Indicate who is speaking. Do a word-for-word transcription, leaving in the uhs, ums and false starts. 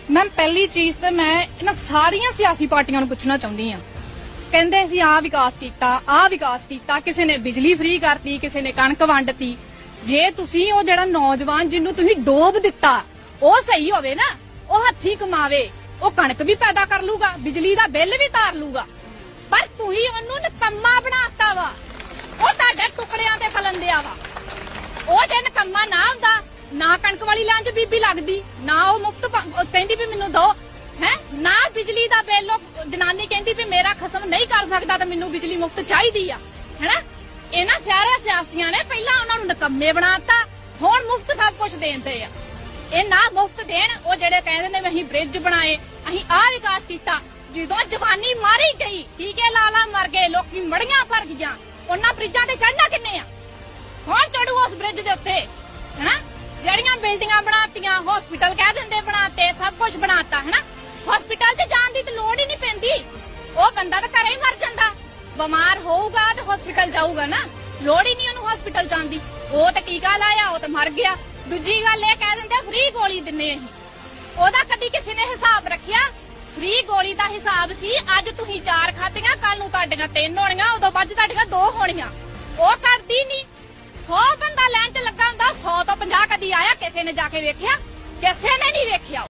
Speaker 1: Ma'am पहली चीज तो मैं इन्हां सारियां सियासी पार्टियां नूं पुछना चाहुंदी हां। कहंदे असीं आ विकास कीता, आ विकास कीता, किसी ने बिजली फ्री करती, किसी ने कणक वंडती। जे तुसीं ओ जिहड़ा नौजवान जिन्नूं तुसीं डोब दिता ओ सही होवे ना, ओ हत्थी कमावे, ओ कणक भी पैदा कर लूगा, बिजली दा बिल भी तार लूगा। पर तुसीं ओनूं निकम्मा बनाता वा, ओ तुहाडे टुकड़ियां ते फलंदिया वा। ओ जे निकम्मा ना हुंदा ना कणक वाली लाइन च बीबी लगदी, ना वो मुफ्त कहंदी भी मैनू दो है, ना बिजली दा बिल जनानी कहंदी भी मेरा खसम नहीं कर सकदा ते मैनू बिजली मुफ्त चाहिदी आ, है ना। इन्हां सारे सियासतियां ने पहला उन्हां नूं निकम्मे बनाता, हुण मुफ्त सब कुछ देंदे आ। ਇਹ ना मुफ्त देन, ਉਹ ਜਿਹੜੇ ਕਹਿੰਦੇ ਨੇ ਅਸੀਂ ਬ੍ਰਿਜ ਬਣਾਏ, ਅਸੀਂ ਆ ਵਿਕਾਸ ਕੀਤਾ। ਜਦੋਂ ਜਵਾਨੀ ਮਾਰੀ ਗਈ, ਟੀਕੇ ਲਾ ਲਾ ਮਰ ਗਏ, ਲੋਕੀ ਮੜੀਆਂ ਭਰ ਗਈਆਂ, ਉਹਨਾਂ ਬ੍ਰਿਜਾਂ ਤੇ ਚੜਨਾ ਕਿੰਨੇ ਆ? ਕੌਣ ਚੜੂ ਉਸ ਬ੍ਰਿਜ ਦੇ ਉੱਤੇ, ਹੈਨਾ। ਜਿਹੜੀਆਂ ਬਿਲਡਿੰਗਾਂ ਬਣਾਤੀਆਂ, ਹਸਪੀਟਲ ਕਹਿ ਦਿੰਦੇ ਬਣਾਤੇ, ਸਭ ਕੁਝ ਬਣਾਤਾ, ਹੈਨਾ। ਹਸਪੀਟਲ 'ਚ ਜਾਣ ਦੀ ਤਾਂ ਲੋੜ ਹੀ ਨਹੀਂ ਪੈਂਦੀ, ਉਹ ਬੰਦਾ ਤਾਂ ਘਰੇ ਹੀ ਮਰ ਜਾਂਦਾ। ਬਿਮਾਰ ਹੋਊਗਾ ਤੇ ਹਸਪੀਟਲ ਜਾਊਗਾ ਨਾ, ਲੋੜ ਹੀ ਨਹੀਂ ਉਹਨੂੰ ਹਸਪੀਟਲ ਜਾਣ ਦੀ। ਉਹ ਤੇ ਟੀਕਾ ਲਾਇਆ, ਉਹ ਤੇ ਮਰ ਗਿਆ। ਦੂਜੀ ਗੱਲ ਇਹ ਕਹਿ ਦਿੰਦੇ ਫ੍ਰੀ ਗੋਲੀ ਦਿੰਨੇ ਅਸੀਂ, ਉਹਦਾ ਕਦੀ ਕਿਸੇ ਨੇ ਹਿਸਾਬ ਰੱਖਿਆ? ਫ੍ਰੀ ਗੋਲੀ ਦਾ ਹਿਸਾਬ ਸੀ ਅੱਜ ਤੁਸੀਂ ਚਾਰ ਖਾਤੀਆਂ, ਕੱਲ ਨੂੰ ਤੁਹਾਡੀਆਂ ਤਿੰਨ ਹੋਣੀਆਂ, ਉਦੋਂ ਬਾਅਦ ਤੁਹਾਡੀਆਂ ਦੋ ਹੋਣੀਆਂ। ਉਹ ਕਰਦੀ ਨਹੀਂ। ਸੌ ਬੰਦਾ ਲਾਈਨ 'ਚ ਲੱਗਾ ਹੁੰਦਾ, ਸੌ ਤੋਂ ਪੰਜਾਹ ਕਦੀ ਆਇਆ, ਕਿਸੇ ਨੇ ਜਾ ਕੇ ਵੇਖਿਆ? ਕਿਸੇ ਨੇ ਨਹੀਂ ਵੇਖਿਆ।